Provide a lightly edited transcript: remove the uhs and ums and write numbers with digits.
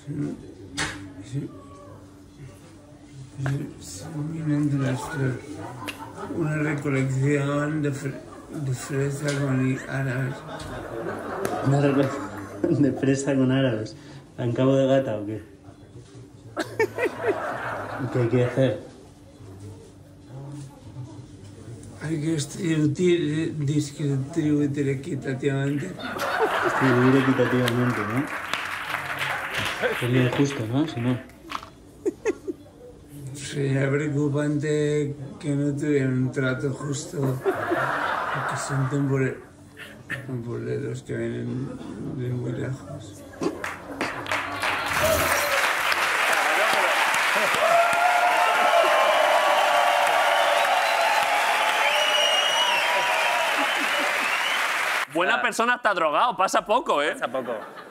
Una recolección de fresa con árabes. Una recolección de fresa con árabes. ¿En Cabo de Gata o qué? ¿Qué hay que hacer? Hay que distribuir equitativamente. Distribuir equitativamente, ¿no? Sería justo, ¿no? Si no. Sería preocupante que no tuvieran un trato justo, porque son temporeros que vienen de muy lejos. Buena persona está drogado, pasa poco, ¿eh? Pasa poco.